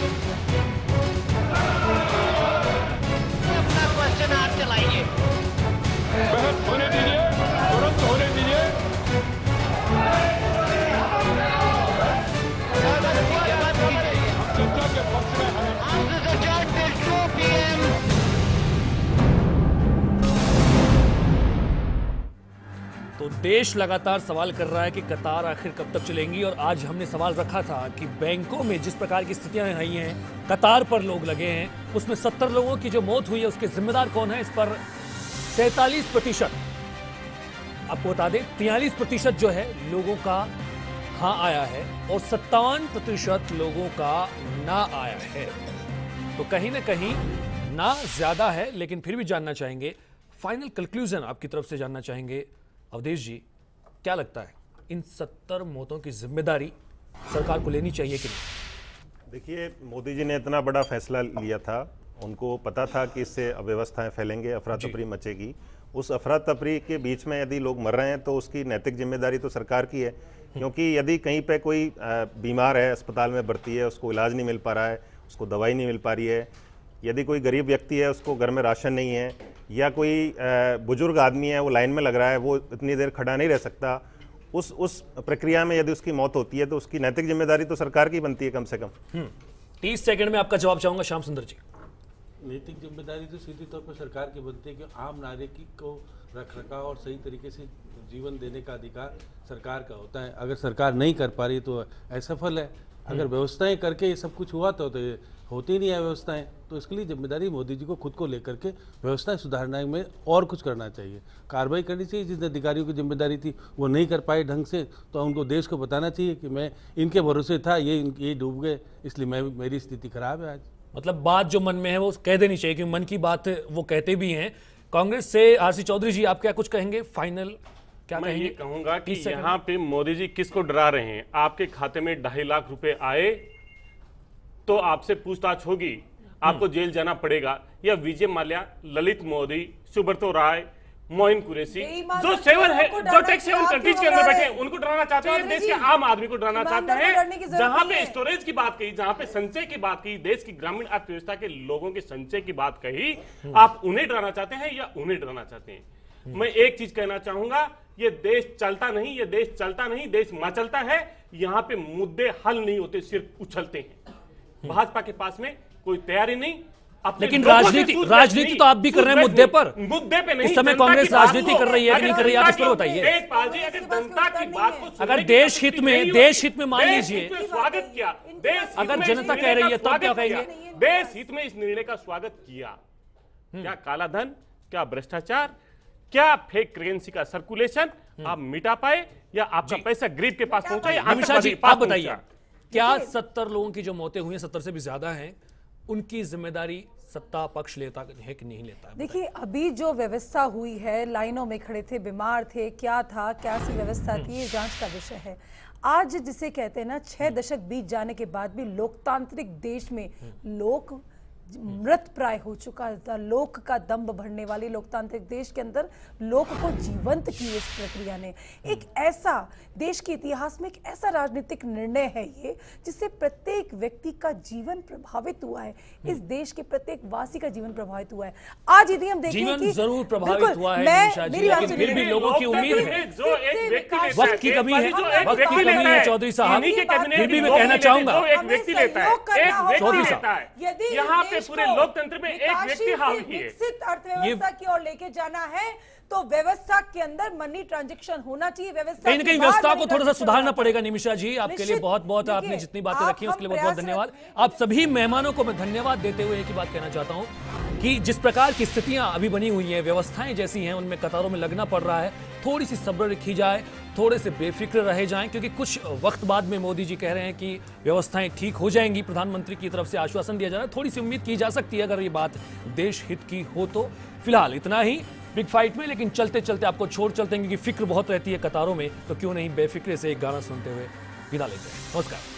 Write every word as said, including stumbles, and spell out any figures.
अपना क्वेश्चन आप चलाइए। बहस होने दीजिए, तुरंत होने दीजिए। चर्चा के पक्ष में है। तो देश लगातार सवाल कर रहा है कि कतार आखिर कब तक चलेंगी। और आज हमने सवाल रखा था कि बैंकों में जिस प्रकार की स्थितियां आई हैं, कतार पर लोग लगे हैं, उसमें सत्तर लोगों की जो मौत हुई है उसके जिम्मेदार कौन है। इस पर सैंतालीस प्रतिशत आपको बता दें, तियालीस प्रतिशत जो है लोगों का हाँ आया है और सत्तावन प्रतिशत लोगों का ना आया है। तो कहीं ना कहीं ना ज्यादा है, लेकिन फिर भी जानना चाहेंगे फाइनल कंक्लूजन आपकी तरफ से जानना चाहेंगे। अवधेश जी, क्या लगता है इन सत्तर मौतों की जिम्मेदारी सरकार को लेनी चाहिए कि नहीं? देखिए, मोदी जी ने इतना बड़ा फैसला लिया था, उनको पता था कि इससे अव्यवस्थाएं फैलेंगे, अफरा तफरी मचेगी। उस अफरा तफरी के बीच में यदि लोग मर रहे हैं तो उसकी नैतिक जिम्मेदारी तो सरकार की है, क्योंकि यदि कहीं पे कोई बीमार है, अस्पताल में भर्ती है, उसको इलाज नहीं मिल पा रहा है, उसको दवाई नहीं मिल पा रही है, यदि कोई गरीब व्यक्ति है, उसको घर में राशन नहीं है, या कोई बुजुर्ग आदमी है, वो लाइन में लग रहा है, वो इतनी देर खड़ा नहीं रह सकता, उस उस प्रक्रिया में यदि उसकी मौत होती है तो उसकी नैतिक जिम्मेदारी तो सरकार की बनती है कम से कम। तीस सेकंड में आपका जवाब चाहूंगा श्याम सुंदर जी। नैतिक जिम्मेदारी तो सीधी तौर पर सरकार की बनती है कि आम नागरिक को रख रखाव और सही तरीके से जीवन देने का अधिकार सरकार का होता है। अगर सरकार नहीं कर पा रही तो असफल है। अगर व्यवस्थाएं करके ये सब कुछ हुआ तो, तो ये होती नहीं है व्यवस्थाएं। तो इसके लिए जिम्मेदारी मोदी जी को खुद को लेकर के व्यवस्थाएं सुधारने में और कुछ करना चाहिए, कार्रवाई करनी चाहिए। जिन अधिकारियों की जिम्मेदारी थी वो नहीं कर पाए ढंग से, तो उनको देश को बताना चाहिए कि मैं इनके भरोसे था, ये ये डूब गए, इसलिए मैं मेरी स्थिति खराब है आज। मतलब बात जो मन में है वो कह देनी चाहिए, क्योंकि मन की बात वो कहते भी हैं। कांग्रेस से आरसी चौधरी जी, आप क्या कुछ कहेंगे फाइनल? क्या मैं कहेंगे? ये कहूंगा कि यहाँ पे मोदी जी किसको डरा रहे हैं। आपके खाते में ढाई लाख रुपए आए तो आपसे पूछताछ होगी, आपको जेल जाना पड़ेगा। या विजय माल्या, ललित मोदी, सुब्रतो राय, मोइन कुरैशी, जो सेवन है, जो टैक्स सेवन कंट्रीज के अंदर बैठे, उनको डराना चाहते हैं, देश के आम आदमी को डराना चाहते हैं। जहां पे स्टोरेज की बात कही, जहां पे संचय की बात कही, देश की ग्रामीण अर्थव्यवस्था के लोगों के संचय की बात कही, आप उन्हें डराना चाहते हैं या उन्हें डराना चाहते हैं? मैं एक चीज कहना चाहूंगा, ये देश चलता नहीं, ये देश चलता नहीं, देश मचलता है। यहाँ पे मुद्दे हल नहीं होते, सिर्फ उछलते हैं। भाजपा के पास में कोई तैयारी नहीं। लेकिन राजनीति राजनीति तो आप भी कर रहे हैं मुद्दे पर। मुद्दे पे नहीं, इस समय कांग्रेस राजनीति कर रही है कि नहीं कर रही है, आप इस पर बताइए। अगर जनता की बात को, अगर देश हित में, देश हित में मान लीजिए, स्वागत किया, देश अगर जनता कह रही है तब क्या कहेंगे? देश हित में इस निर्णय का स्वागत किया। क्या काला धन, क्या भ्रष्टाचार, क्या फेक करेंसी का सर्कुलेशन आप मिटा पाए, या आपका पैसा गरीब के पास पहुंचा, या अमित जी आप बताइए, क्या सत्तर लोगों की जो मौतें हुई हैं, सत्तर से भी ज्यादा हैं, उनकी जिम्मेदारी सत्ता पक्ष लेता है कि नहीं लेता? देखिए, अभी जो व्यवस्था हुई है, लाइनों में खड़े थे, बीमार थे, क्या था, क्या सी व्यवस्था थी, ये जांच का विषय है। आज जिसे कहते हैं ना, छह दशक बीत जाने के बाद भी लोकतांत्रिक देश में लोक मृत प्राय हो चुका था। लोक का दम्भ भरने वाली लोकतांत्रिक देश के अंदर लोक को जीवंत की इस प्रक्रिया ने। एक ऐसा देश के इतिहास में एक ऐसा राजनीतिक निर्णय है ये, जिससे प्रत्येक व्यक्ति का जीवन प्रभावित हुआ है। इस देश के प्रत्येक वासी का जीवन प्रभावित हुआ है। आज यदि हम देखें जीवन कि जरूर प्रभावित हुआ है, मैं मेरी बात फिर भी लोगों की उम्मीद है। वक्त की कमी है, वक्त की कमी है चौधरी साहब, फिर भी मैं कहना चाहूंगा, एक व्यक्ति लेता है, एक चौधरी व्यक्ति साहब, लेता है। यहाँ पे पूरे लोकतंत्र में एक व्यक्ति हावी है। विकसित अर्थव्यवस्था की ओर लेके जाना है तो व्यवस्था के अंदर मनी ट्रांजैक्शन होना चाहिए। व्यवस्था कहीं ना कहीं व्यवस्था को थोड़ा सा सुधारना पड़ेगा। निमिषा जी, आपके लिए बहुत बहुत, आपने जितनी बातें रखी उसके लिए बहुत बहुत धन्यवाद। आप सभी मेहमानों को मैं धन्यवाद देते हुए एक ही बात कहना चाहता हूं कि जिस प्रकार की स्थितियां अभी बनी हुई हैं, व्यवस्थाएं जैसी हैं, उनमें कतारों में लगना पड़ रहा है। थोड़ी सी सब्र रखी जाए, थोड़े से बेफिक्र रहे जाएं, क्योंकि कुछ वक्त बाद में मोदी जी कह रहे हैं कि व्यवस्थाएं ठीक हो जाएंगी। प्रधानमंत्री की तरफ से आश्वासन दिया जा रहा है, थोड़ी सी उम्मीद की जा सकती है अगर ये बात देश हित की हो तो। फिलहाल इतना ही बिग फाइट में, लेकिन चलते चलते आपको छोड़ चलते हैं क्योंकि फिक्र बहुत रहती है कतारों में, तो क्यों नहीं बेफिक्रे से एक गाना सुनते हुए विदा लेते हैं। नमस्कार।